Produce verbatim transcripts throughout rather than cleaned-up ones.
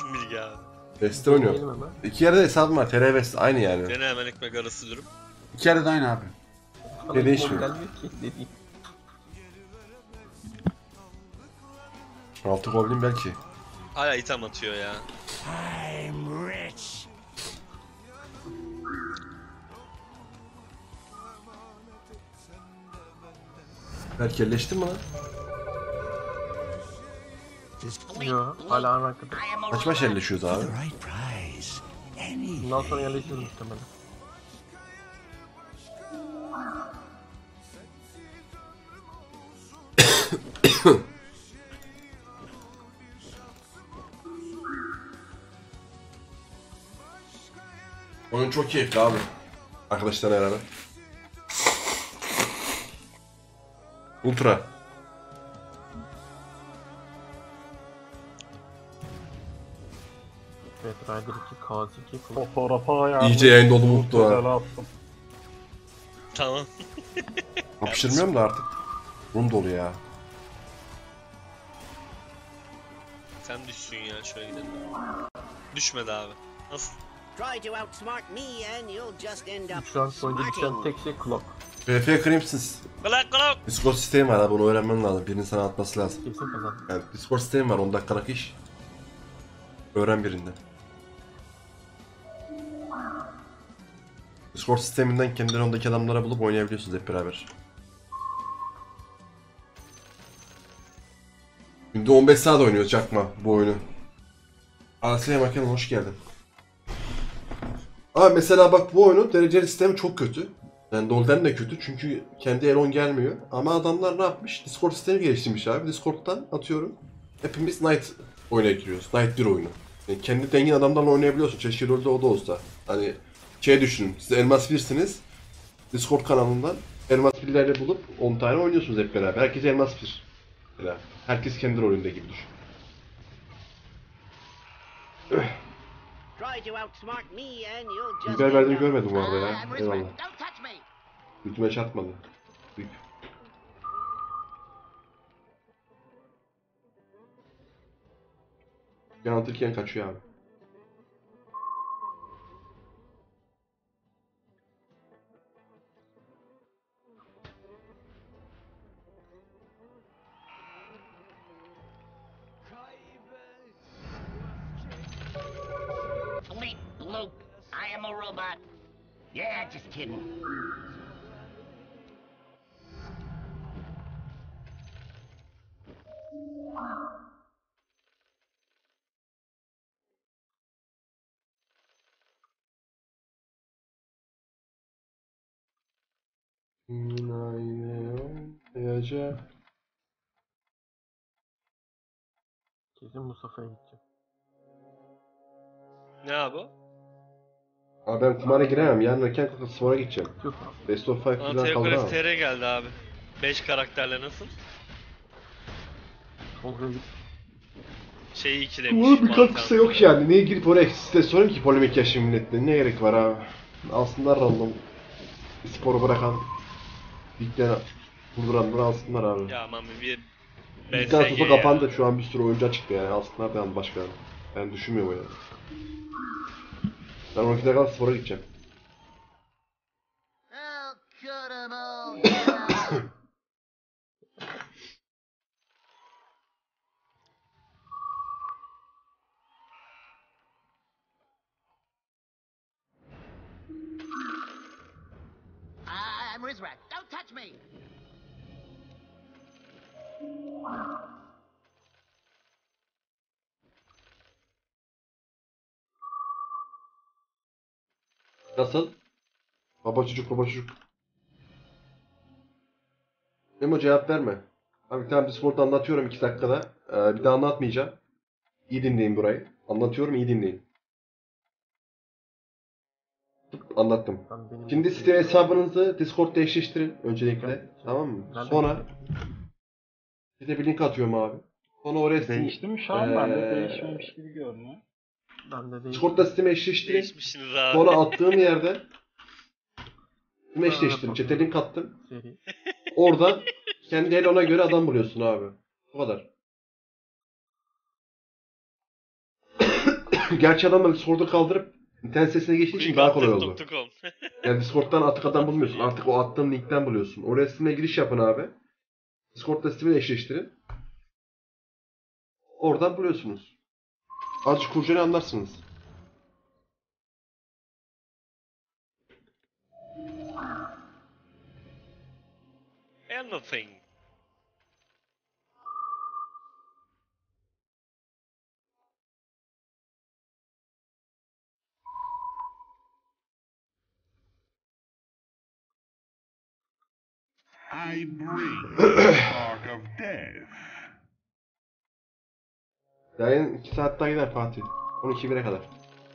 Bilgi abi. West'te oynuyorum. İki yerde hesabım var. T R West aynı yani. Dene hemen ekmek arası durum. İki yerde de aynı abi. Ne değişmiyor? Altı goblin belki. Hala item atıyor ya. I'm rich. Belki yerleştin mi lan? Yo, hala ana kadar. Kaç maç yerleşiyoruz abi? The right price. Anything. Bundan sonra yerleşiriz muhtemelen. Oyun çok keyifli abi. Arkadaşlarla beraber. Ultra. Evet, Rider iki, Kaos iki, Kılıç. Fotoğrafa ya. İyice yayında oldu mutlu ha. Güzel attım. Tamam. Hapşırmıyorum da artık. Rum dolu ya. Sen düşsün ya, şöyle gidelim. Düşmedi abi. Nasıl? Try to outsmart me and you'll just end up üç round boyunca düşen smarting. tek şey Clock. F F Crimson. Kulak kulak. Discord sistemi var abi, onu öğrenmen lazım. Birinin sana atması lazım. Kesin kazandı. Yani Discord sistemi var, on dakikalık iş. Öğren birinden. Discord sisteminden kendini ondaki adamlara bulup oynayabiliyorsunuz hep beraber. Günde on beş saat oynuyoruz Çakma bu oyunu. Asya Makan hoş geldin. Ama mesela bak, bu oyunun dereceli sistemi çok kötü. Yani Dolden de kötü çünkü kendi Elon gelmiyor. Ama adamlar ne yapmış? Discord sistemi geliştirmiş abi. Discord'dan atıyorum. Hepimiz Knight oyuna giriyoruz. Knight bir oyunu. Yani kendi dengin adamlarla oynayabiliyorsun. Keşke rolde o da olsa. Hani şey düşünün. Siz Elmas birsiniz. Discord kanalından Elmas birlerle bulup on tane oynuyorsunuz hep beraber. Herkes Elmas bir. Mesela. Herkes kendi rolünde gibi düşün. Try to outsmart me and you'll just Biber end verdiğini up- görmedim bu arada ya. I'm Eyvallah. Don't touch me. Yüzüme çarpmadı. Büyük. Yanıltırken kaçıyor abi. Bleep bloop. I am a robot. Yeah, just kidding. Günaydın. Kesin Mustafa'ya gideceğim. Ne abi o? Abi ben kumara giremem. Yarın erken kalkıp spora gideceğim. Yok. Best of five Bana falan kaldıramam. Teokref T R geldi abi. beş karakterle nasıl? Tolga'ya git. Şeyi ikilemiş. Bunun bir Balkan. katkısı yok yani. Niye gidip oraya size sorayım ki polemik yaşıyor milletle? Ne gerek var abi? Alsınlar random. Sporu bırakan. Ligden vurduranları alsınlar abi. Ya aman bir Ligden B S G tutu ya. kapandı. Şu an bir sürü oyuncu açıktı yani. Alsınlar da başka. Ben düşünmüyorum yani. Ben on ikide kadar spora gideceğim. Oh, cut 'em all down. I'm Rizrak. Don't touch me. Nasıl? Baba çocuk baba çocuk. Memo cevap verme. Abi tamam, Discord'da anlatıyorum iki dakikada. Ee, bir daha anlatmayacağım. İyi dinleyin burayı. Anlatıyorum, iyi dinleyin. Anlattım. Lan benim Şimdi Steam hesabınızı Discord'da eşleştirin öncelikle. Tamam mı? Nereden Sonra gidiyor? size bir link atıyorum abi. Sonra oraya Steam... Değişti mi şu an? Ben de Ee, değişmemiş gibi görünüyor. Ben de değil. Discord'da Steam'e eşleştirin. Değişmişsiniz abi. Sonra attığım yerde Steam'e eşleştirin. Chat'e link attım. Seri. Oradan kendi el ona göre adam buluyorsun abi. Bu kadar. Gerçi adamlar Discord'u kaldırıp internet sitesine geçtiği için daha kolay oldu. Quick Hunter nokta com. Yani Discord'dan atık adam bulmuyorsun. Artık o attığın linkten buluyorsun. Oraya Steam'e giriş yapın abi. Discord'da Steam'e eşleştirin. Oradan buluyorsunuz. Azıcık kurcalayı anlarsınız. Anything. I bring the spark of death. Yayın iki saat daha gider Fatih. on iki bire kadar.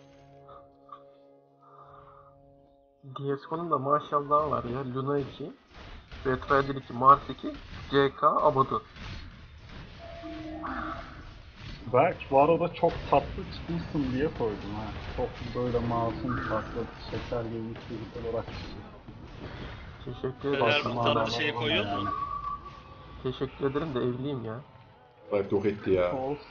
D S G O'nun da maşallah var ya. Luna iki, Betrayer iki, Mars iki, C K, Abaddon. Belki bu arada çok tatlı çıkmışsın diye koydum ha. Çok böyle masum, tatlı, şeker gibi bir çocuk olarak. Teşekkür Her ederim. bir Bakma, tatlı şeye bakma koyuyor yani. mu? Teşekkür ederim de evliyim ya. Bak yok etti ya. Olsun.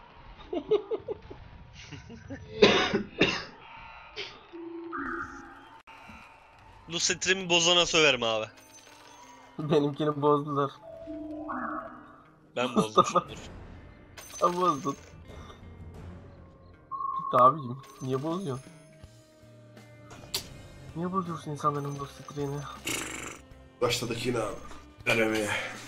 Bu stream'i bozana söverim abi. Benimkini bozdular. Ben bozmuşumdur. Sen bozdun. Git abicim. Niye bozuyorsun? Niye bozuyorsun insanların bu stream'i? Başladık yine abi. Denemeye.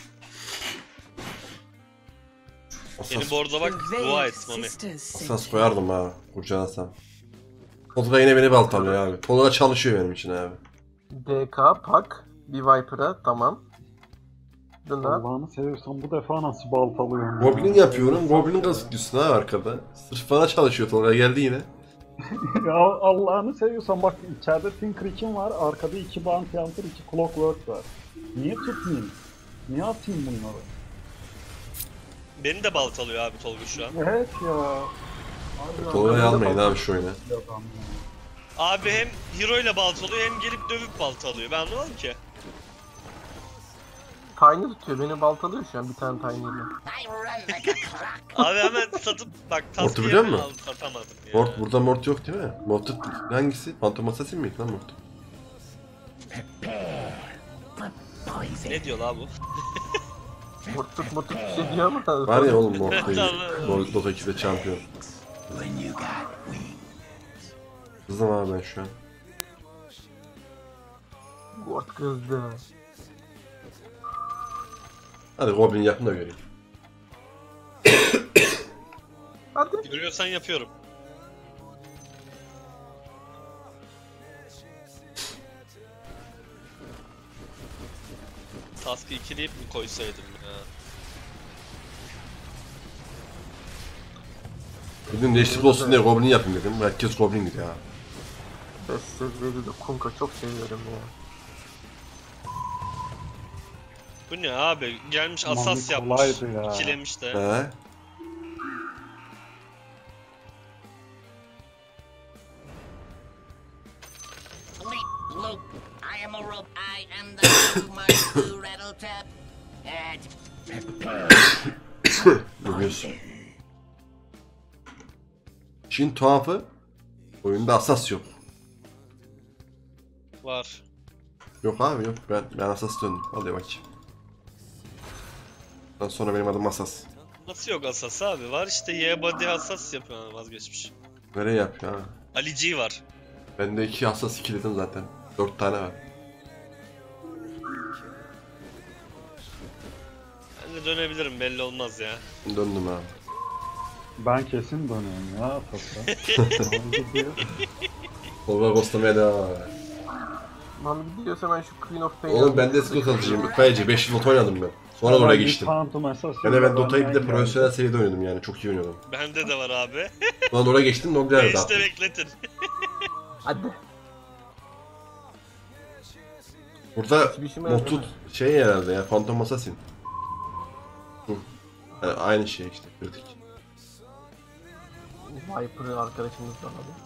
Beni borda bak, dua et Mami. Asas koyardım ha. Kurcalasam. Tolga yine beni baltalıyor abi. Tolga çalışıyor benim için abi. D K, Pak, bir Viper'a tamam. Luna, Allah'ını seviyorsan bu defa nasıl baltalıyorsun? Goblin yapıyorum. Goblin kazıklıyorsun ha arkada. Sırf bana çalışıyor Tolga geldi yine. Ya Allah'ını seviyorsan bak içeride Tinker iki var, arkada iki Bounty Hunter, iki Clockwork var. Niye tutmayayım? Niye atayım bunları? Beni de baltalıyor abi Tolga şu an. Evet ya. Tolga'yı almayın abi şu oyuna. Adam ya. Abi hem hero ile baltalıyor hem gelip dövüp baltalıyor. Ben anlamadım ki. Tiny tutuyor. Beni baltalıyor şu an bir tane Tiny ile. I run like a clock. Abi hemen satıp bak Mort'u taskiye biliyor hemen musun? al- satamadım ya. Mort burada Mort yok değil mi? Mort hangisi? Phantom Assassin miydi lan Mort? Poison. Ne diyor la bu? Murtuk murtuk bir şey diyor ama. Var ya oğlum Mort değil. Tamam. Dota ikide şampiyon. When you got wings. Kızım abi ben şu an. Ward kızdı. Hadi Goblin yapın da göreyim. Hadi. Görüyorsan yapıyorum. Task'ı ikileyip mi koysaydım ya? Bugün değişiklik olsun diye Goblin yapayım dedim. Herkes Goblin gidiyor ya. Sessiz dedi de Kunka çok seviyorum ya. Bu ne abi? Gelmiş Mami asas yapmış. kolaydı ya. İkilemiş de. He? Bleep bloop. I am a rope. I am the blue mark blue rattle tap. And Biliyorsun. İşin tuhafı oyunda asas yok. Var. Yok abi yok. Ben ben asas döndüm. Hadi bakayım. Ondan sonra benim adım asas. Nasıl yok asas abi? Var işte Y body asas yapıyor vazgeçmiş. Nereye yapıyor ha? Ali G var. Ben de iki asas ikiledim zaten. Dört tane var. Ben de dönebilirim belli olmaz ya. Döndüm abi. Ben kesin dönüyorum ya Atasa. Tolga ghostlamaya devam abi. Mami gidiyorsa ben şu Queen of Pain'i Oğlum ben de skill alıcıyım. Kayıcı beş yıl Dota oynadım ben. Sonra da oraya geçtim. Yani ben Dota'yı bir de profesyonel seviyede oynadım yani. Çok iyi oynuyordum. Bende de var abi. Sonra da oraya geçtim. Nogler'e de Beşte attım. bekletin. Hadi. Burada Hiçbir işime Motut yaramıyor. şey herhalde ya. Phantom Assassin. Hı. Yani aynı şey işte. Kritik. Viper'ı arkadaşımızdan alalım.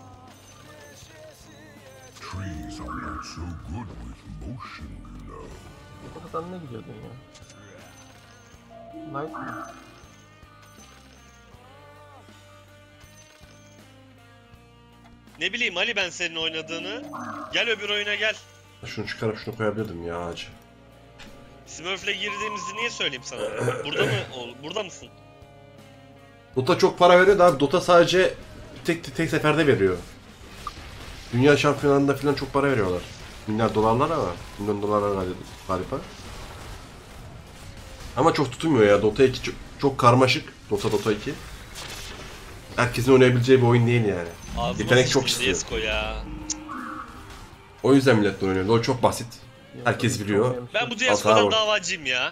Trees are not so good with motion glow. Buradan ne gidiyordun ya? Light mı? Ne bileyim Ali ben senin oynadığını. Gel öbür oyuna gel. Şunu çıkarıp şunu koyabilirdim ya acı. Smurf'le girdiğimizi niye söyleyeyim sana? Burada mı? ol- Burada mısın? Dota çok para veriyor da abi Dota sadece tek tek seferde veriyor. Dünya şampiyonlarında falan çok para veriyorlar. Milyar dolarlar ama. Milyon dolarlar galiba. Ama çok tutmuyor ya. Dota iki çok, çok karmaşık. Dota Dota iki. Herkesin oynayabileceği bir oyun değil yani. Ağzıma Yetenek çok sıçtın istiyor. C S G O ya. O yüzden millet de oynuyor. LoL çok basit. Herkes biliyor. Ben bu C S G O'dan Hata var. davacıyım ya.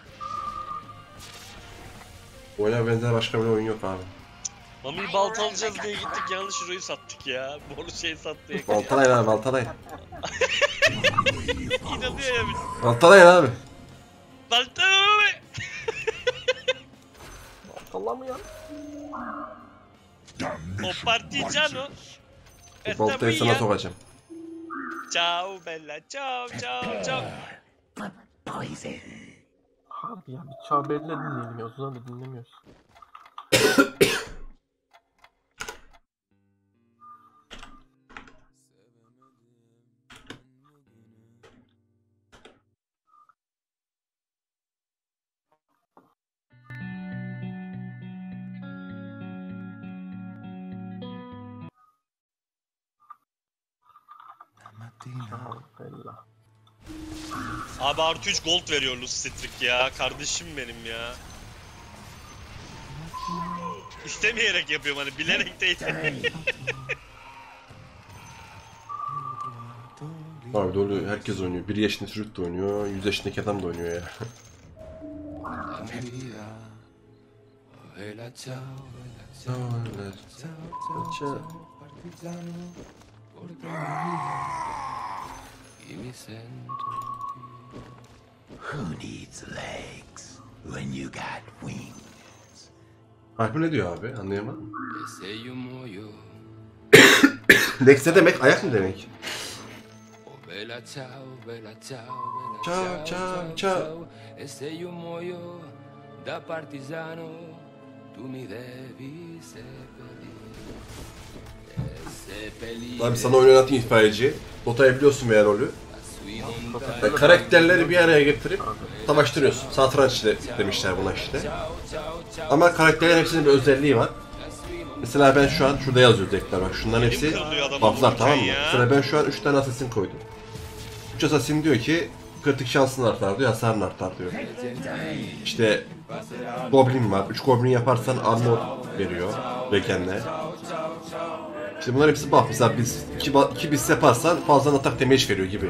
Oyuna benzer başka bir oyun yok abi. Mami'yi balta alacağız diye gittik yanlış hero'yu sattık ya. Boru şey sattık. Baltalayın abi baltalayın. İnanıyor ya bir. Baltalayın abi. Balta Mami. Sallamıyor. O partigiano. Bu baltayı sana sokacağım. Ciao bella ciao ciao ciao. Abi ya bir Çağber'le dinleyelim ya. Uzun da dinlemiyoruz. Çağber'le. Abi artı üç gold veriyor Lucitric ya. Kardeşim benim ya. İstemeyerek yapıyorum hani bilerek değil. Abi LoL herkes oynuyor. bir yaşındaki çocuk da oynuyor. yüz yaşındaki adam da oynuyor ya. Who needs legs when you got wings? Harbi ne diyor abi? Anlayamadım. Ese yo moyo, Lex ne demek? Ayak mı demek? oh bella ciao, bella ciao, bella Ciao, ciao, ciao. Ese yo moyo, da partigiano, tu mi devi seppellire. Seppellire Abi sana oyun oynatayım itfaiyeci. Dota'yı biliyorsun veya rolü. sui montani. Yani karakterleri bir araya getirip savaştırıyorsun. Satranç de demişler buna işte. Ama karakterlerin hepsinin bir özelliği var. Mesela ben şu an şurada yazıyor deklar bak şunların hepsi kırılıyor adamın bufflar tamam mı? vururken ya? Mesela ben şu an üç tane assassin koydum. üç assassin diyor ki kritik şansın artar diyor, hasarın artar diyor. İşte goblin var. üç goblin yaparsan armor veriyor Reken'le. İşte bunlar hepsi buff. Mesela biz iki bis yaparsan fazla atak damage veriyor gibi.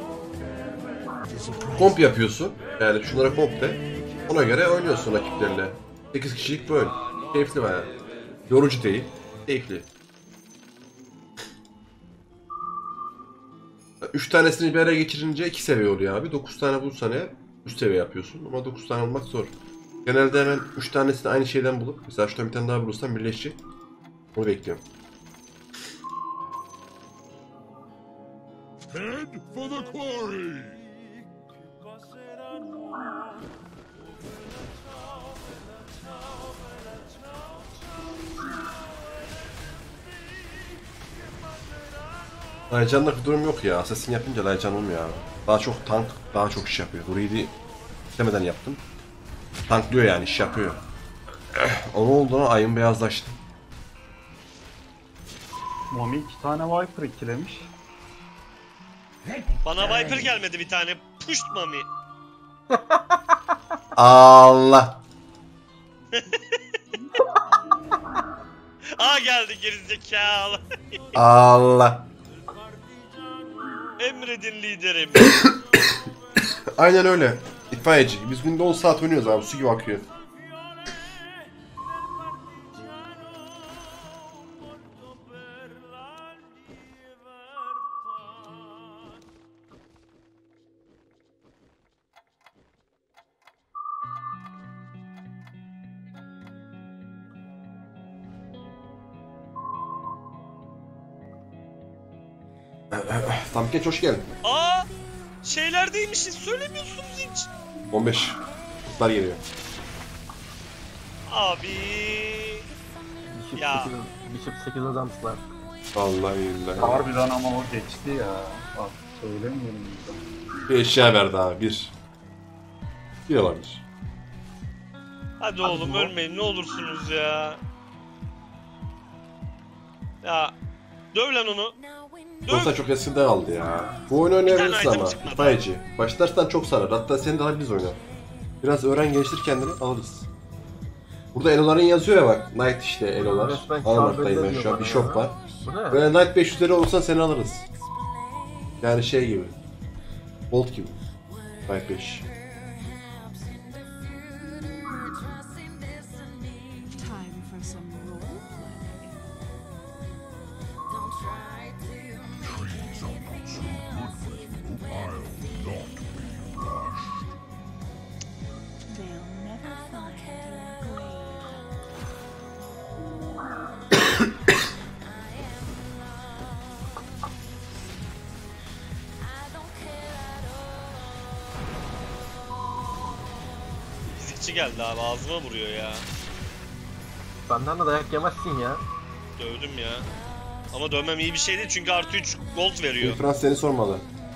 Komp yapıyorsun. Yani şunlara komp de. Ona göre oynuyorsun rakiplerle. sekiz kişilik bir oyun. Keyifli bayağı. Yorucu değil. Keyifli. üç tanesini bir araya geçirince iki seviye oluyor abi. dokuz tane bulursan eğer üç seviye yapıyorsun. Ama dokuz tane olmak zor. Genelde hemen üç tanesini aynı şeyden bulup mesela şuradan bir tane daha bulursan birleşecek. Onu bekliyorum. Head for the quarry! Laycan'da bir durum yok ya. Assassin yapınca Laycan olmuyor abi. Daha çok tank, daha çok iş yapıyor. Druid'i istemeden yaptım. Tanklıyor yani, iş yapıyor. Onun olduğuna ayın beyazlaştı. Mami iki tane Viper ikilemiş. Bana Viper gelmedi bir tane. Puşt Mami. Allah! Aa geldi gerizekalı. Allah! Emredin liderim. Aynen öyle. İtfaiyeci. Biz günde on saat oynuyoruz abi. Su gibi akıyor. Tamkeç hoş geldin. Aa şeylerdeymişiz söylemiyorsunuz hiç. on beş. Kutlar geliyor. Abi. Bishop Ya. sekiz, Bishop sekiz adamslar. Vallahi billahi. Harbiden ama o geçti ya. Bak söylemiyorum insan. Bir eşya verdi abi. Bir. Bir olabilir. Hadi oğlum ölmeyin ne olursunuz ya. Ya döv lan onu. Yoksa çok eskiden aldı ya. Bu oyunu oynayabilirsin item ama. çıkmadı. Faici. Başlarsan çok sarar. Hatta seni daha biz oynar. Biraz öğren geliştir kendini alırız. Burada Elo'ların yazıyor ya bak. Knight işte Elo'lar. Resmen Almaktayım ben kâbede şu an. Bir diyor shop bana var. Bu ne? Böyle Knight beş yüzleri olursan seni alırız. Yani şey gibi. Bolt gibi. Knight beş. Time for some roleplay. Trees are not so good with you. I'll not be rushed. They'll never find your grave. Fizikçi geldi abi ağzıma vuruyor ya. Benden de dayak yemezsin ya. Dövdüm ya. Ama dövmem iyi bir şey değil çünkü artı üç gold veriyor. Frans seni sormalı.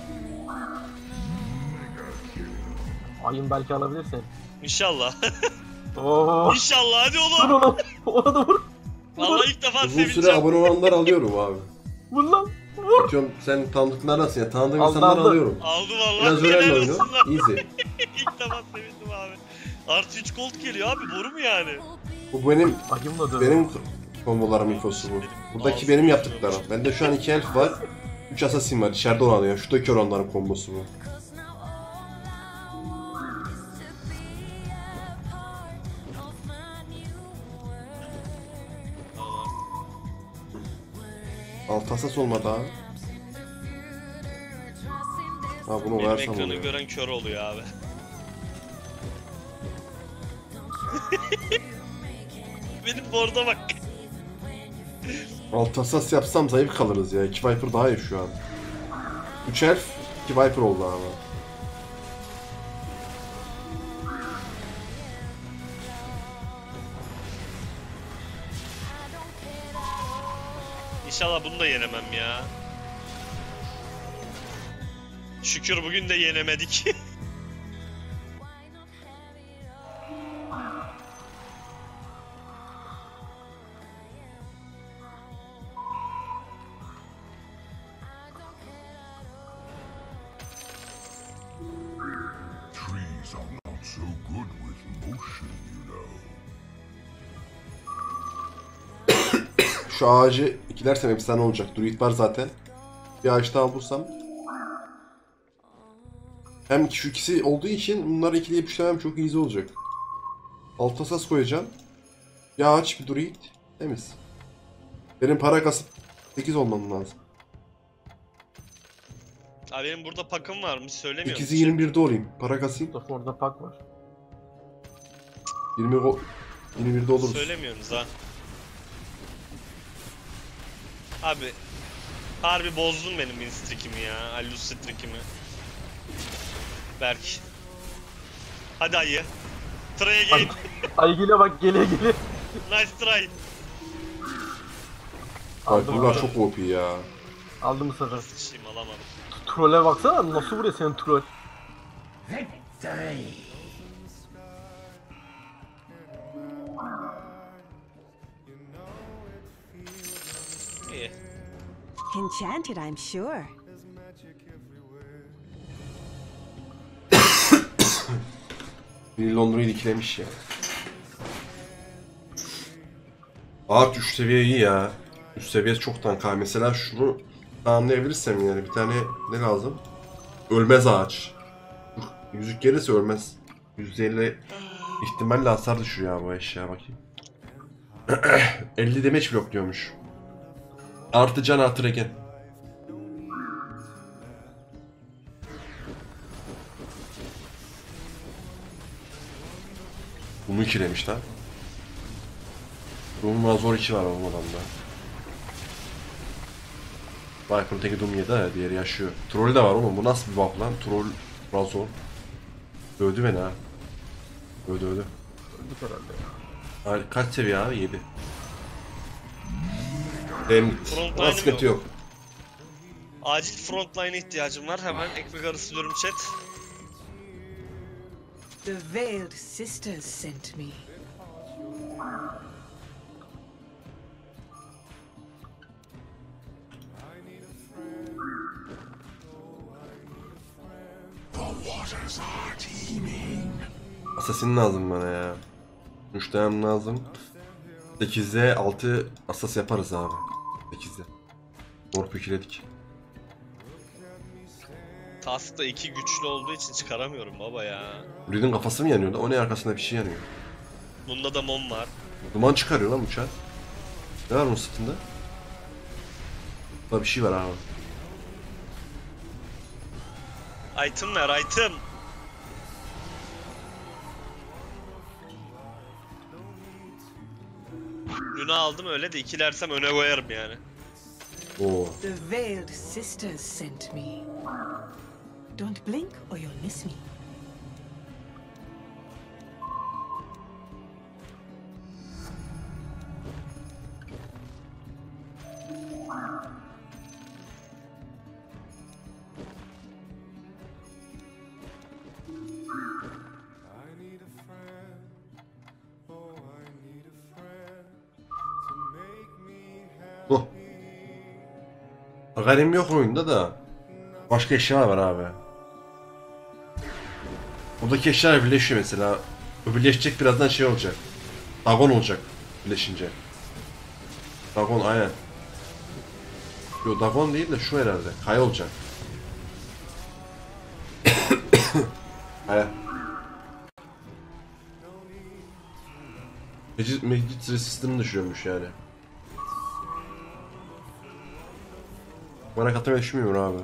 Ayın belki alabilirsin. İnşallah. Oo. İnşallah hadi Vur oğlum. onu. Ona da vur. Vallahi ilk defa Uzun süre sevineceğim. abone olanlar alıyorum abi. Vur lan. Vur. Atıyorum sen tanıdıklardansın ya. Tanıdığım Aldı, insanları aldı. alıyorum. Aldı vallahi. Biraz öğrenme helal oyunu. olsun lan. Easy. İlk defa sevindim abi. Artı üç gold geliyor abi boru mu yani? Bu benim Ayımla dön. benim kombolarım infosu bu. Buradaki benim yaptıklarım. Bende şu an iki elf var. üç assassin var. İçeride olan ya. Şuradaki olanların kombosu bu. Alt asas olmadı abi. Ha bunu Benim versem ekranı oluyor. gören kör oluyor abi. Benim borda bak. Alt asas yapsam zayıf kalırız ya. iki Viper daha iyi şu an. üç elf, iki Viper oldu ama. İnşallah bunu da yenemem ya. Şükür bugün de yenemedik. Trees are not so good with motion, you know. Şu ağacı ikilersem efsane olacak. Druid var zaten. Bir ağaç daha bulursam. Hem şu ikisi olduğu için bunları ikileyip üçlemem çok easy olacak. Alt asas koyacağım. Bir ağaç, bir druid. Temiz. Benim para kasıp sekiz olmam lazım. Abi benim burada pakım varmış söylemiyorum. İkizi yirmi birde olayım. Para kasayım. Mustafa orada pak var. yirmi go- yirmi birde oluruz. Söylemiyorsunuz ha. Abi harbi bozdun benim win streak'imi ya. Allus streak'imi. Berk. Hadi ayı. Try again. Aygül'e bak geliyor geliyor. Nice try. Viper'lar çok O P ya. Aldım bu sefer. Sıçayım alamadım. Troll'e baksana nasıl vuruyor senin troll. İyi. Enchanted, I'm sure. Biri Londra'yı dikilemiş ya. Ağaç üç seviye iyi ya. Üst seviyesi çok tank abi. Mesela şunu tamamlayabilirsem yani bir tane ne lazım? Ölmez ağaç. Yüzük gelirse ölmez. yüzde elli ihtimalle hasar düşürüyor ya bu eşya bakayım. elli damage blokluyormuş. Artı can artı regen. Bunu ikilemiş lan. Doom Razor iki var oğlum adamda. Viper'ın teki Doom yedi ha, diğeri yaşıyor. Troll de var oğlum, bu nasıl bir buff lan? Troll Razor. Öldü beni ha. Öldü öldü. Öldük herhalde ya. Hayır, kaç seviye abi? yedi. Benim ama Frontline'ım sıkıntı yok. yok. Acil frontline'e ihtiyacım var. Hemen ekmek arası diyorum chat. The Veiled Sisters sent me. Assassin lazım bana ya. üç tane lazım. sekizde altı asas yaparız abi. sekizde. Warp ikiledik. Task'ta iki güçlü olduğu için çıkaramıyorum baba ya. Reed'in kafası mı yanıyordu? O ne, arkasında bir şey yanıyor. Bunda da mom var. Duman çıkarıyor lan uçak. Ne var onun sırtında? Burada bir şey var abi. Item ver item. Luna aldım öyle de ikilersem öne koyarım yani. Oo. The Veiled Sisters sent me. Don't blink or you'll miss me. Bu. Garim yok oyunda da. Başka eşya var abi. Buradaki eşyalar birleşiyor mesela. O birleşecek, birazdan şey olacak. Dagon olacak birleşince. Dagon aynen. Yo, Dagon değil de şu herhalde. Kaya olacak. Kaya. Mecid, Mecid Resist'ini düşüyormuş yani. Bana katına düşmüyor abi.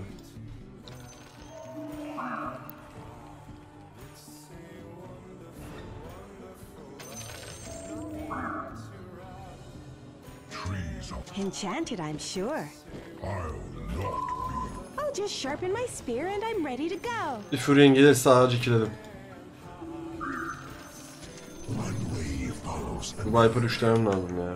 Trees of Enchanted, I'm sure. I'll not be. I'll just sharpen my spear and I'm ready to go. Bir Furien gelirse ağacı ikiledim. One way follows Bu Viper üçlemem lazım ya.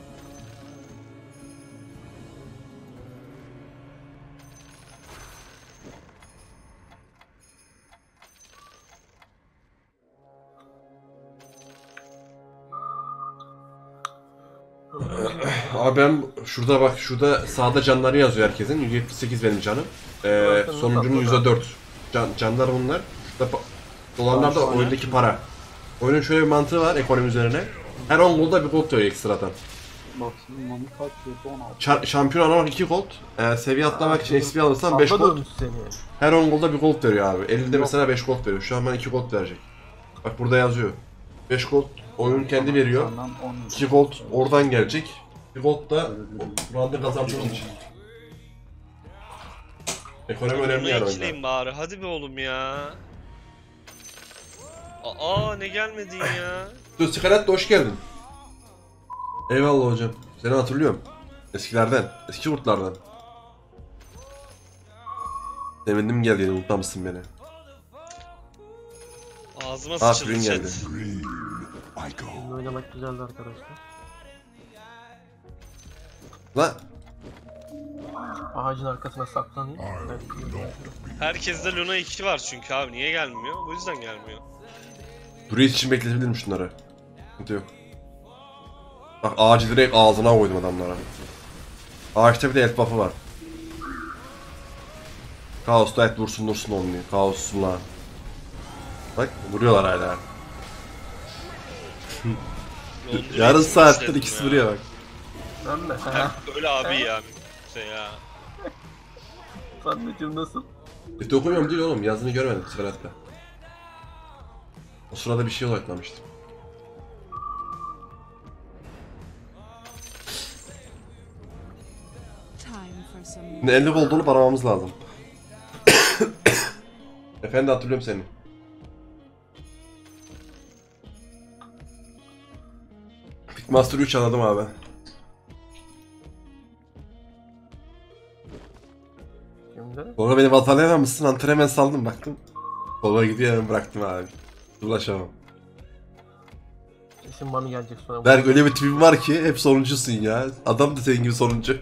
Abi ben şurada bak, şurada sağda canları yazıyor herkesin. yüz yetmiş sekiz benim canım. Ee, sonuncunun yüzde dört. Can, canlar bunlar. Şurada pa- dolarlar da oyundaki para. Oyunun şöyle bir mantığı var ekonomi üzerine. Her on golda bir gold diyor ekstradan. Maksimum kaç diyor? on altı. Çar- şampiyon almak iki gold. Ee, seviye atlamak için X P alırsan beş Samba gold. dönmüş seni. Her on golda bir gold veriyor abi. elli'de mesela beş gold veriyor. Şu an bana iki gold verecek. Bak burada yazıyor. beş gold oyun kendi veriyor. Senden on. iki gold oradan gelecek. bir gold da round'da kazandığın için. Ekonomi önemli Bunu yani oyunda. ikileyim bari. Hadi be oğlum ya. Aa ne gelmedin ya. Dur Skalet de hoş geldin. Eyvallah hocam. Seni hatırlıyorum. Eskilerden. Eski kurtlardan. Sevindim geldiğini, unutmamışsın beni. Ağzıma Ah, sıçıldı ürün chat. geldi. green. I go. Oyun oynamak güzeldi arkadaşlar. Lan Ağacın arkasına saklanayım. I'll Evet. not be. Herkeste Luna iki var çünkü abi. Niye gelmiyor? Bu yüzden gelmiyor. Druid için bekletebilirim şunları. Sıkıntı yok. Bak ağacı direkt ağzına koydum adamlara. Ağaçta bir de elf buff'ı var. Kaos'ta et vursun dursun olmuyor. Kaos'sun lan. Bak vuruyorlar hala. Londra Yarım için saattir işledim ikisi ya. vuruyor bak. Ben de. Hep böyle abi ya. Şey ya. Samet'cim nasıl? E okumuyorum değil oğlum, yazını görmedim Skalet'te. O sırada bir şey odaklamıştım. Time for some Şimdi elli olduğunu paramamız lazım. Efendi hatırlıyorum seni. Pitmaster üç anladım abi. Şimdi Sonra beni vatalayamamışsın, antrenman saldım baktım. Sola gidiyor, hemen bıraktım abi. Ulaşamam. Kesin Mami gelecek sonra. Berk öyle bir tipin var ki hep sonuncusun ya. Adam da senin gibi sonuncu.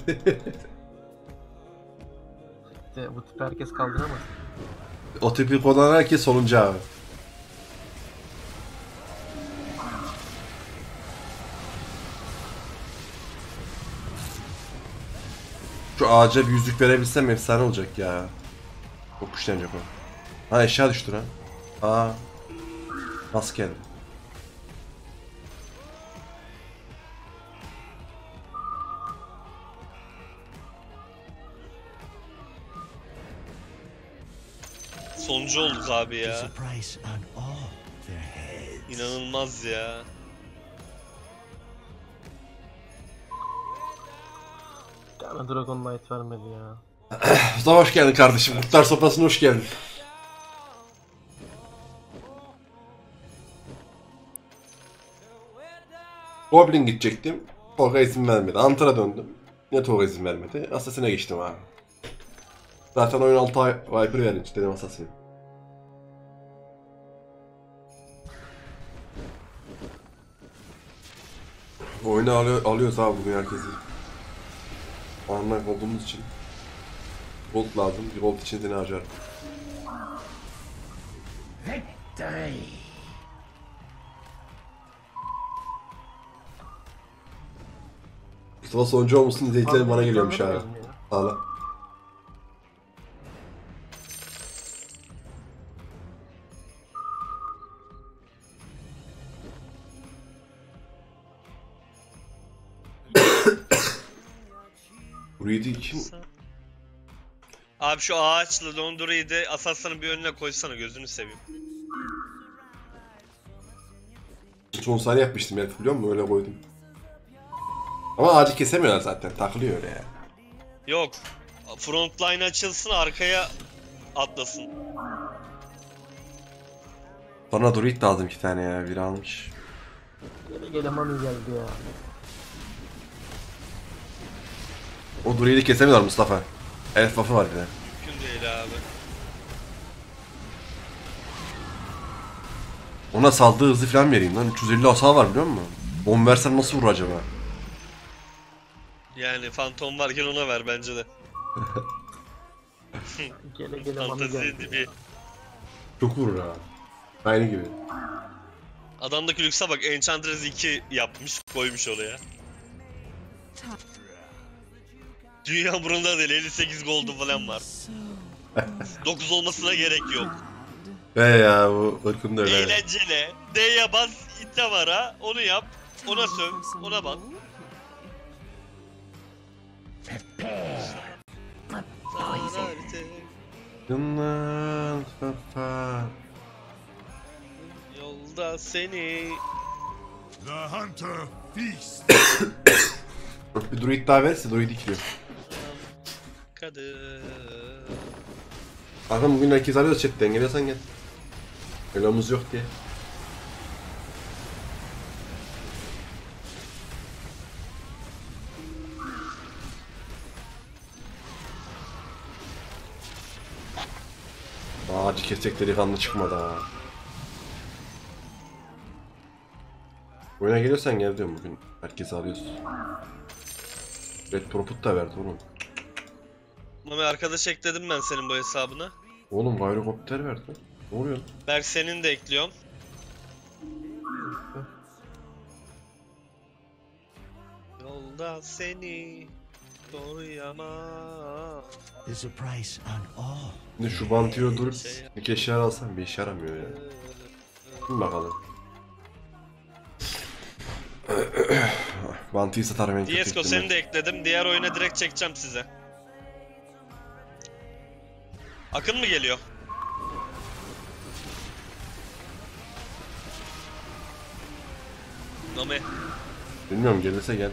İşte bu tipi herkes kaldıramaz. O tipi kullanan herkes sonuncu abi. Şu ağaca bir yüzük verebilsem efsane olacak ya. Çok güçlenecek o. Ha eşya düştü lan. Aa. Nasıl geldi? Sonuncu olduk abi There's ya. a price on all their heads. İnanılmaz ya. Yani Dragon Knight vermedi ya. Mustafa hoş geldin kardeşim. Kurtlar sofrasına hoş geldin. Goblin gidecektim. Tolga izin vermedi. Antara döndüm. Yine Tolga izin vermedi. Assassin'e geçtim abi. Zaten oyun altı ay Viper verince dedim Assassin. Oyunu alıyor, alıyoruz abi bugün herkesi. Anlamak olduğumuz için. Gold lazım. Bir gold için seni harcarım. Victory! Mustafa sonuncu olmuşsun. İzleyicilerin bana Abi, geliyormuş abi. görmedim ya. Hala. Burayı da kim? Abi şu ağaçlı Londra'yı da Assassin'ın bir önüne koysana, gözünü seveyim. Son saniye yapmıştım herif biliyor musun? Öyle koydum. Ama ağacı kesemiyorlar zaten. Takılıyor öyle ya. Yok. Frontline açılsın, arkaya atlasın. Bana druid lazım iki tane ya. Biri almış. Gele gele Mami geldi ya. O druid'i kesemiyorlar Mustafa. Elf buff'ı var bir de. Mümkün değil abi. Ona saldığı hızı falan vereyim lan. üç yüz elli hasar var biliyor musun? Bomb versen nasıl vurur acaba? Yani fantom varken ona ver bence de. Gele gele Mami Fantezi geldi. dibi. Çok vurur ha. Aynı gibi. Adamdaki lükse bak, Enchantress iki yapmış, koymuş oraya. Dünya burunda değil, elli sekiz gold'u falan var. dokuz olmasına gerek yok. He ya bu ırkın da öyle. Eğlenceli. D'ye bas, itle var ha, onu yap. Ona söv, ona bak. Yıllar kafa. Yolda seni. The hunter feasts. Bir druid daha verirse druid ikiliyor. Kadın. Bakın bugün herkes arıyoruz chatten. Geliyorsan gel. Elomuz yok diye. Ağacı kesecekleri kanlı çıkmadı ha. Oyuna geliyorsan gel diyorum bugün. Herkesi alıyoruz. Red Proput da verdi oğlum. Mami arkadaş ekledim ben senin bu hesabına. Oğlum Gyrocopter verdi. Ne oluyor? Berk senin de ekliyorum. Yolda seni koruyamam. There's a price on all. Şimdi şu Bantiyo durup bir eşya alsam bir işe yaramıyor ya. Şimdi bakalım. Bantiyi satarım en kötü Diesco ihtimal. seni de ekledim. Diğer oyuna direkt çekeceğim size. Akın mı geliyor? Nome. Bilmiyorum gelirse geldi.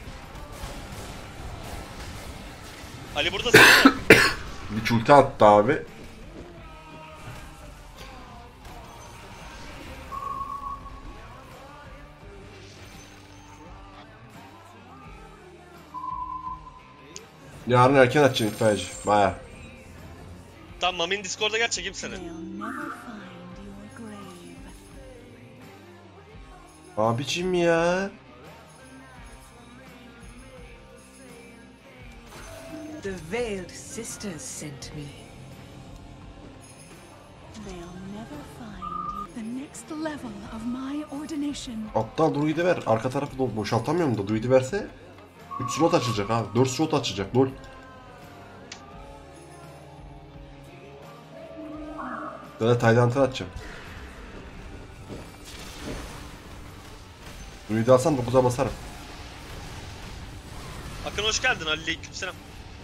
Ali burada sana. Bir çulti attı abi. Yarın erken açacağım itfaiyeci. Baya. Tamam Mami'nin Discord'a gel, çekeyim seni. They'll never find your grave. Abicim ya. The Veiled Sisters sent me. They'll never find the next level of my ordination. Hatta druidi ver. Arka tarafı da boşaltamıyorum da druidi verse üç slot açılacak abi. dört slot açılacak. Lol. Böyle Tayland'ı atacağım. Druidi alsam dokuza basarım. Akın hoş geldin. Aleykümselam.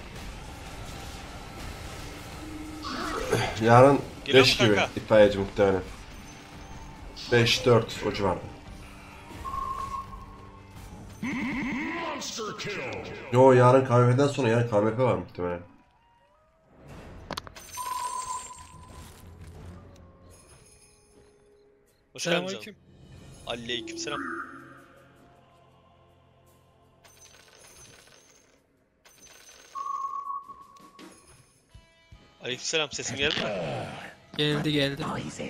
Yarın Geliyor beş mu gibi kanka? itfaiyeci muhtemelen. beş dört o civarda. Monster kill. Yo yarın K V F'den sonra yarın K V F var muhtemelen. Hoş geldin canım. Aleykümselam. Aleykümselam, sesim geldi mi? Geldi geldi.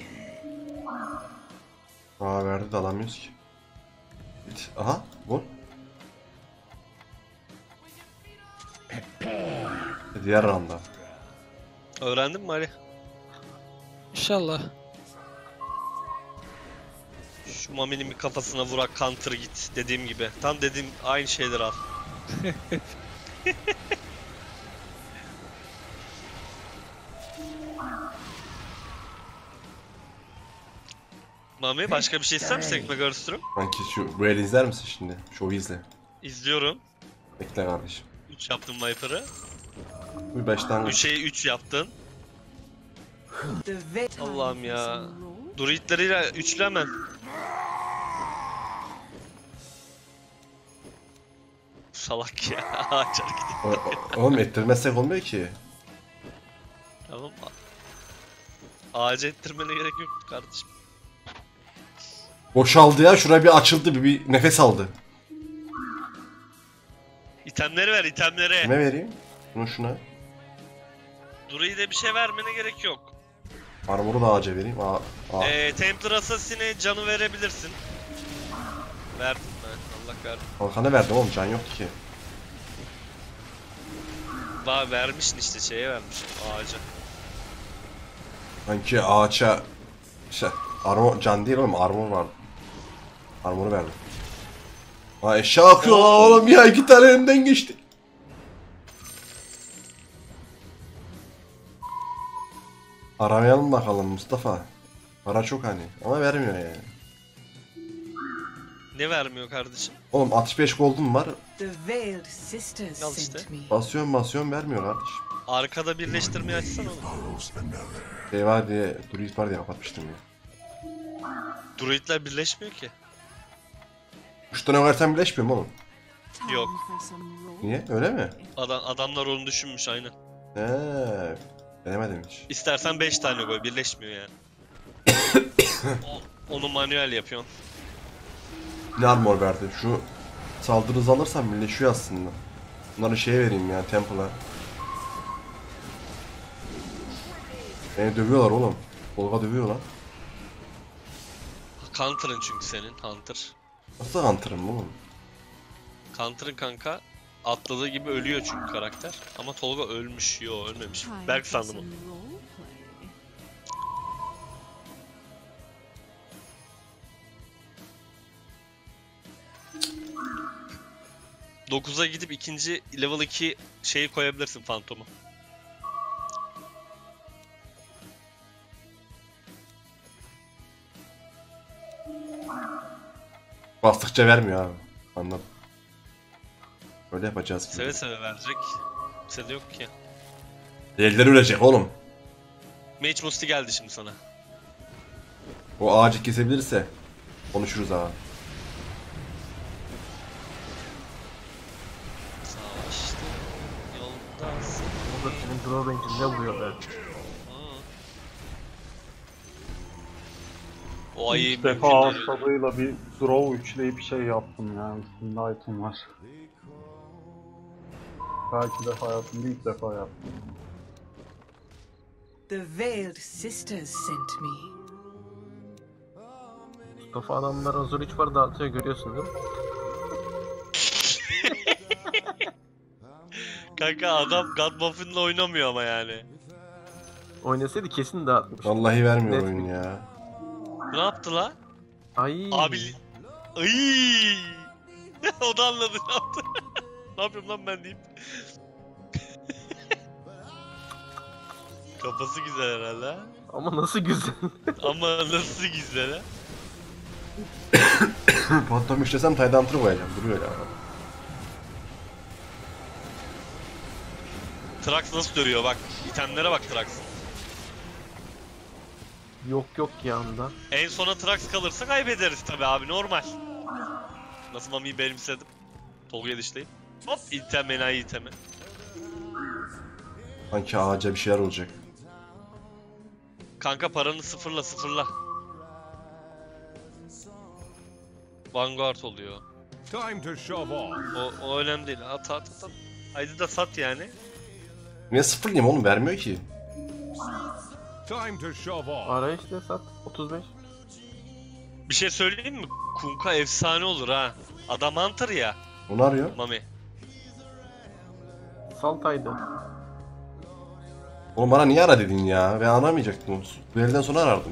Aa verdi de alamıyoruz ki. Bit. Aha bu. Diğer randa. Öğrendin mi Ali? İnşallah. Şu Mami'nin bir kafasına vurak counter git dediğim gibi. Tam dediğim aynı şeyleri al. Mami başka bir şey ister misin Ekmek Arıstırım? Sanki şu bu el izler misin şimdi? Şovu izle. İzliyorum. Bekle kardeşim. üç yaptım Viper'ı. Bu baştan üçe üç yaptın. The Veiled Allah'ım ya. Druidleriyle üçlemem. Salak ya. Ağaç hareketi. O- Oğlum ettirmezsek olmuyor ki. Tamam. Ağaca ettirmene gerek yok kardeşim. Boşaldı ya, şuraya bir açıldı, bir, bir nefes aldı. İtemleri ver, itemleri. Kime vereyim? Bunu şuna. Druid'e bir şey vermene gerek yok. Armor'u da ağaca vereyim. Aa, aa. Ee, Templar Assassin'e canı verebilirsin. Verdim ben. Allah kahretsin. Kalkanı verdim oğlum, can yoktu ki. Va vermişsin işte, şeye vermiş ağaca. Sanki ağaça şey, armor, can değil oğlum, armor vardı. Armor'u verdim. Aa eşya akıyor oğlum ya, iki tane önümden geçti. Aramayalım bakalım Mustafa. Para çok hani ama vermiyor yani. Ne vermiyor kardeşim? Oğlum altmış beş gold'um var. The Veiled Sisters Al işte. sent me. Basıyorum basıyorum vermiyor kardeşim. Arkada birleştirmeyi açsana oğlum. Şey var diye, Druid var diye kapatmıştım ya. Druid'ler birleşmiyor ki. Üç tane versem birleşmiyor mu oğlum? Yok. Niye? Öyle mi? Adam, adamlar onu düşünmüş aynen. Heee. Denemedim hiç. İstersen beş tane koy, birleşmiyor yani. O- onu manuel yapıyorsun. Ne armor verdi? Şu saldırı hızı alırsam birleşiyor aslında. Bunları şeye vereyim ya, Temple'a. Beni dövüyorlar oğlum. Tolga dövüyor lan. Counter'ın çünkü senin, Hunter. Nasıl Hunter'ım oğlum? Counter'ın kanka atladığı gibi ölüyor çünkü karakter. Ama Tolga ölmüş, yo ölmemiş. Berk sandım onu. dokuza gidip ikinci level iki şeyi koyabilirsin Phantom'u. Bastıkça vermiyor abi. Anladım. Böyle yapacağız. Seve seve verecek. Kimse de yok ki. Elleri ölecek oğlum. Mage Musti geldi şimdi sana. O ağacı kesebilirse konuşuruz abi. Savaştı yoldasın. O da senin draw range'in ne vuruyor be? O ayı İlk defa mümkün ağız değil. tadıyla bir draw üçleyip şey yaptım yani. Üstünde item var. Belki de hayatımda ilk defa yaptım. The Veiled Sisters sent me. Mustafa adamlar Azur üç var dağıtıyor, görüyorsun değil mi? Kanka adam God Muffin'le oynamıyor ama yani. Oynasaydı kesin dağıtmış. Vallahi vermiyor Net. oyun ya. Ne yaptı la? Ay. Abi. Ayy. O da anladı ne yaptı. Ne yapıyorum lan ben deyip. Kafası güzel herhalde ha. Ama nasıl güzel. Ama nasıl güzel ha. Phantom üç desem Tide Hunter koyacağım. Duruyor ya. Trax nasıl dönüyor bak. İtemlere bak Trax. Yok yok yanda. En sona Trax kalırsa kaybederiz tabi abi, normal. Nasıl Mami'yi benimsedim. Tolga'ya dişleyip. Hop item enayi itemi. Sanki ağaca bir şeyler olacak. Kanka paranı sıfırla sıfırla. Vanguard oluyor. Time to shove off. O, o önemli değil. At at at. at. Haydi da sat yani. Niye sıfırlayayım oğlum, vermiyor ki. Time to shove off. Ara işte sat. otuz beş. Bir şey söyleyeyim mi? Kunkka efsane olur ha. Adam Hunter ya. Onu arıyor. Mami. Saltaydı. Oğlum bana niye ara dedin ya? Ben aramayacaktım. Bu elden sonra arardım.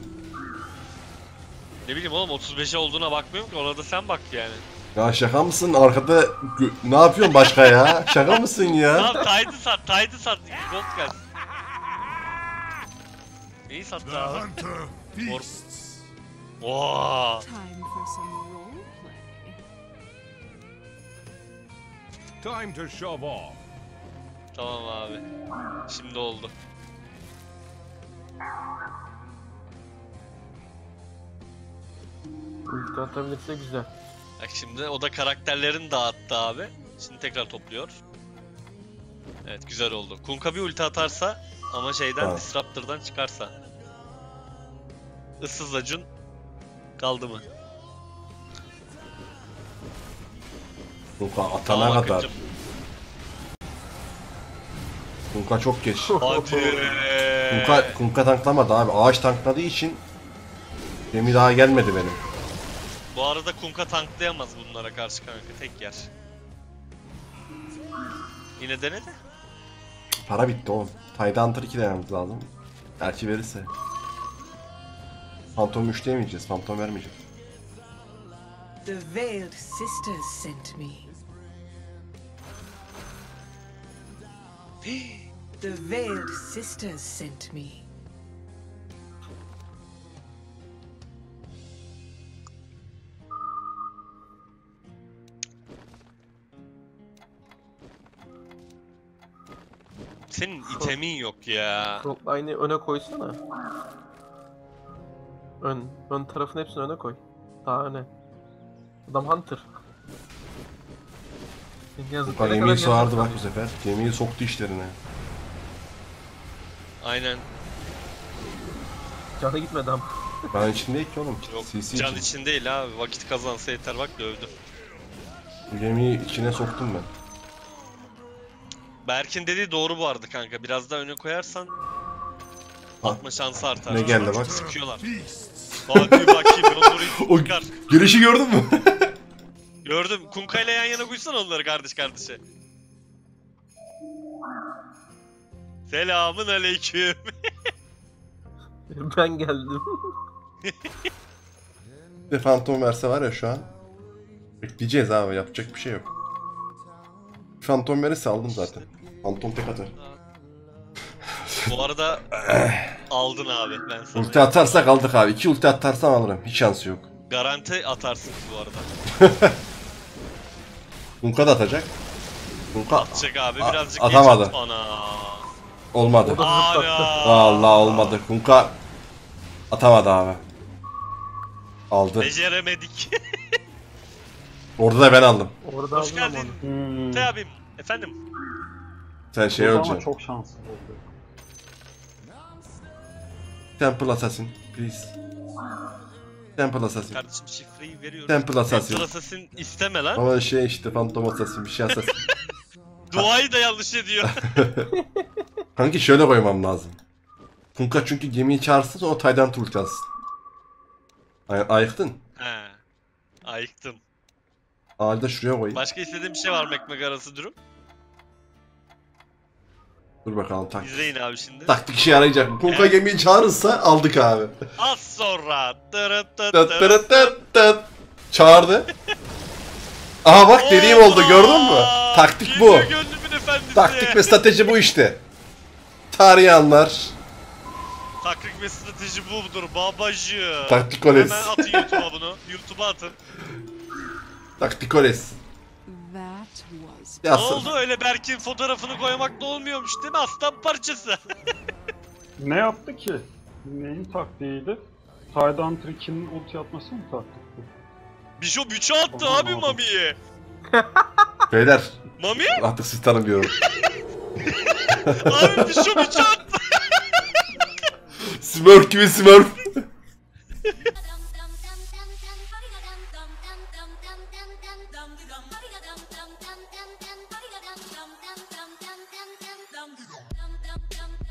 Ne bileyim oğlum, otuz beşe olduğuna bakmıyorum ki, ona da sen bak yani. Ya şaka mısın? Arkada gö- ne yapıyorsun başka ya? Şaka mısın ya? Tamam Tide'ı sat, Tide'ı sat. Gold gelsin. Neyi The sattı abi? hunter Or feasts. Oo. Time for some role play. Time to shove off. Tamam abi. Şimdi oldu. Ulti atabilirse güzel. Bak şimdi o da karakterlerini dağıttı abi. Şimdi tekrar topluyor. Evet güzel oldu. Kunkka bir ulti atarsa ama şeyden, Tamam. Disruptor'dan çıkarsa. Issız Acun kaldı mı? Kunka atana Tamam kadar. Akıncım. Kunka çok geç. Hadi. Kunka, Kunka tanklamadı abi. Ağaç tankladığı için gemi daha gelmedi benim. Bu arada Kunkka tanklayamaz bunlara karşı kanka, tek yer. Yine denedi. Para bitti oğlum. Tide Hunter iki denememiz lazım. Belki verirse. Phantom üç diyemeyeceğiz. Phantom vermeyeceğiz. The Veiled Sisters sent me. The Veiled Sisters sent me. Senin itemin yok ya. Frontline'i öne koysana. Ön. Ön tarafın hepsini öne koy. Daha öne. Adam Hunter. Yazık. Kunka gemiyi sağardı bak bu sefer. Gemiyi soktu işlerine. Aynen. Canı gitmedi ama. Ben içinde ki oğlum. Yok C C can için. için değil abi. Vakit kazansa yeter, bak dövdü. Bu gemiyi içine soktum ben. Berk'in dediği doğru bu arada kanka. Biraz daha öne koyarsan atma şansı artar. Ne geldi bak. Sıkıyorlar. Feasts. Hadi bakayım Yonduru'yu O çıkar. gelişi gördün mü? Gördüm. Kunkka ile yan yana koysana onları kardeş kardeşe. Selamın aleyküm. Ben geldim. Bir de Phantom verse var ya şu an. Bekleyeceğiz abi, yapacak bir şey yok. Phantom verirse aldım zaten. Phantom tek atar. Bu arada aldın abi, ben sana. Ulti atarsak aldık abi. İki ulti atarsam alırım. Hiç şansı yok. Garanti atarsın bu arada. Kunka da atacak. Kunka Atacak abi A- birazcık atamadı. geç. Ana. olmadı. Ana. Vallahi olmadı. Kunka atamadı abi. Aldı. Beceremedik. Orada da ben aldım. Orada Hoş aldım ama. geldin. Hmm. Te abim. Efendim. Sen şey Burada ama öleceksin. çok şanslı oldu. Temple Assassin. Please. Temple Assassin. Kardeşim şifreyi veriyorum. Temple Assassin. Temple Assassin isteme lan. Ama şey işte Phantom Assassin bir şey Assassin. Duayı da yanlış ediyor. Kanki şöyle koymam lazım. Kunka çünkü gemiyi çağırsın sonra Tide Hunter ulti atsın. Ay ayıktın. He. Ayıktım. Ağacı da şuraya koyayım. Başka istediğim bir şey var mı ekmek arası dürüm? Dur bakalım taktik. İzleyin abi şimdi. Taktik işe yarayacak mı? Kunka gemiyi çağırırsa aldık abi. Az sonra. Tırıt tırıt Tıt tırıt. tırıt tıt tıt. Çağırdı. Aha bak dediğim oldu, gördün mü? Aa, Taktik bu. geliyor gönlümün efendisi. Taktik ve strateji bu işte. Tarihi anlar. Taktik ve strateji budur babacı. Taktikoles. Hemen atın YouTube'a bunu. YouTube'a atın. Taktikoles. That was Ne Ya oldu öyle Berk'in fotoğrafını koymak da olmuyormuş değil mi? Aslan parçası. Ne yaptı ki? Neyin taktiğiydi? Taydan Tricky'nin ulti atması mı taktikti? Bishop üçe attı Aman abi Allah'ım. Mami'ye. beyler Mami? artık siz tanımıyorum. Abi Bishop üçe attı. Smurf gibi Smurf. Dum dum